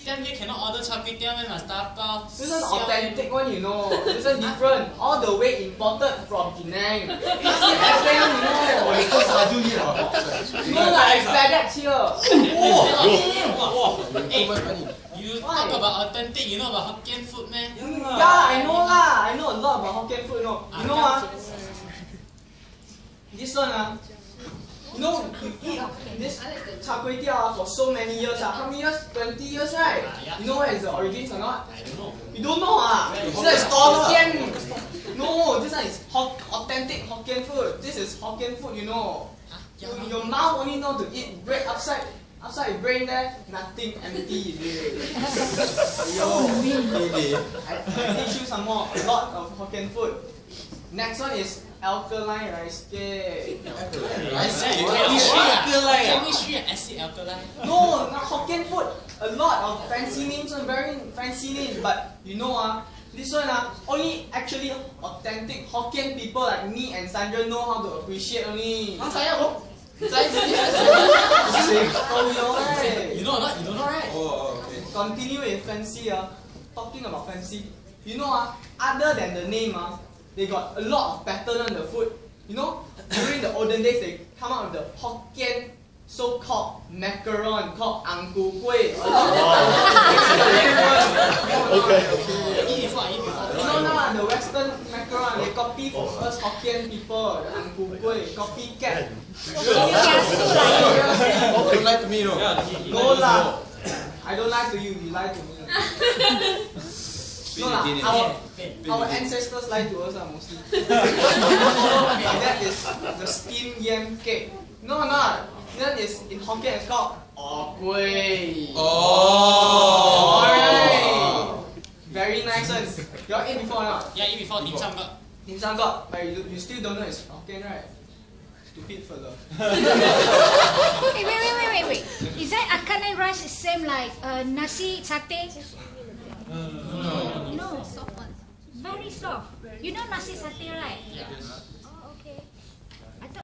Scam here cannot order char kway teow, man, must dabao. This is authentic one, you know. This is different. All the way imported from Penang. Nasi FM, you know. You know like FedEx here. You talk about authentic, you know about Hokkien food, man? Yeah, I know lah. I know a lot about Hokkien food, you know. You know this one you know, you eat this char kway teow for so many years how many years? 20 years, right? You know where is the origins or not? I don't know. You don't know This one is Hokkien. No, this one is authentic Hokkien food. This is Hokkien food, you know. Your mouth only know to eat bread outside your brain there, nothing, empty. Yo, I teach you some more, a lot of Hokkien food. Next one is alkaline rice cake. Chemistry and acid alkaline. No, not Hokkien food. A lot of fancy names, very fancy names. But you know this one only actually authentic Hokkien people like me and Sandra know how to appreciate only. You know or not? You don't know, right? Oh, okay. Continue with fancy. Talking about fancy. You know other than the name they got a lot of pattern on the food. You know, during the olden days they come out with the Hokkien so-called macaron called ang ku kueh. Eat before. You know the Western macaron they copy from us Hokkien people. The ang ku kueh, copycat. Don't lie to me, no. No lah. I don't lie to you. You lie to me. No lah. Our ancestors lie to us mostly. That is the steamed yam cake. No, not. That is in Hokkien. It's called kueh. Oh. Alright. Very nice one. You all ate before or not? Yeah, eat before. Dim sum got. Dim sum got, but you still don't know it's Hokkien, right? Stupid fella. Hey, wait. Is that alkaline rice same like nasi satay? No. No. Very soft. You know nasi satay, right? Yeah.